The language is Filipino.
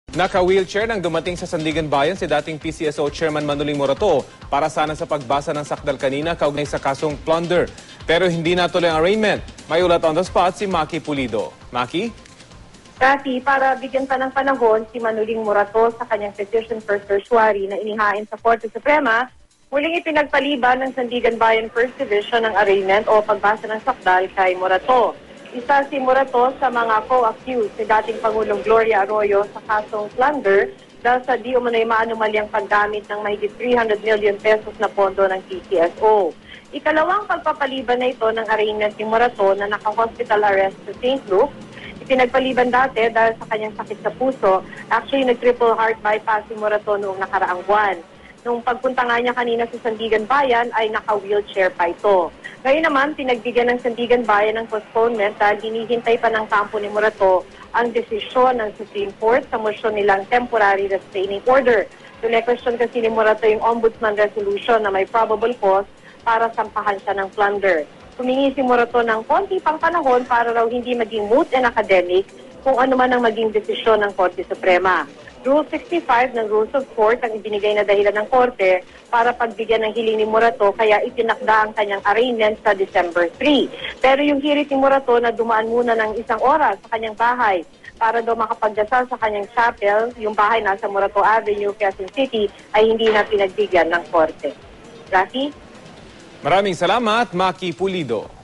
Naka-wheelchair nang dumating sa Sandigan Bayan si dating PCSO Chairman Manoling Morato para sana sa pagbasa ng sakdal kanina kaugnay sa kasong plunder. Pero hindi natuloy ang arraignment. May ulat on the spot si Maki Pulido. Maki? Kasi para bigyan pa ng panahon si Manoling Morato sa kanyang petition for certiorari na inihain sa Korte Suprema, muling ipinagpaliban ng Sandigan Bayan First Division ng arraignment o pagbasa ng sakdal kay Morato. Isa si Morato sa mga co-accused ni dating Pangulong Gloria Arroyo sa kasong plunder dahil sa di umano'y maanumalyang paggamit ng mahigit 300 million pesos na pondo ng PCSO. Ikalawang pagpapaliban na ito ng arraignment ni Morato na naka-hospital arrest sa St. Luke. Ipinagpaliban dati dahil sa kanyang sakit sa puso. Actually, nag-triple heart bypass si Morato noong nakaraang buwan. Nung pagpunta nga niya kanina sa Sandigan Bayan ay naka-wheelchair pa ito. Ngayon naman, pinagbigyan ng Sandigan Bayan ng postponement dahil hinihintay pa ng kampo ni Morato ang desisyon ng Supreme Court sa motion nilang temporary restraining order. Tune-question kasi ni Morato yung ombudsman resolution na may probable cause para sampahan siya ng plunder. Humingi si Morato ng konti pang panahon para raw hindi maging moot and academic kung ano man ang maging desisyon ng Korte Suprema. Rule 65 ng Rules of Court ang ibinigay na dahilan ng Korte para pagbigyan ng hiling ni Morato kaya itinakda ang kanyang arraignment sa December 3. Pero yung hirit ni Morato na dumaan muna ng isang oras sa kanyang bahay para daw makapagdasal sa kanyang chapel, yung bahay nasa Morato Avenue, Quezon City, ay hindi na pinagbigyan ng Korte. Rafi? Maraming salamat, Maki Pulido.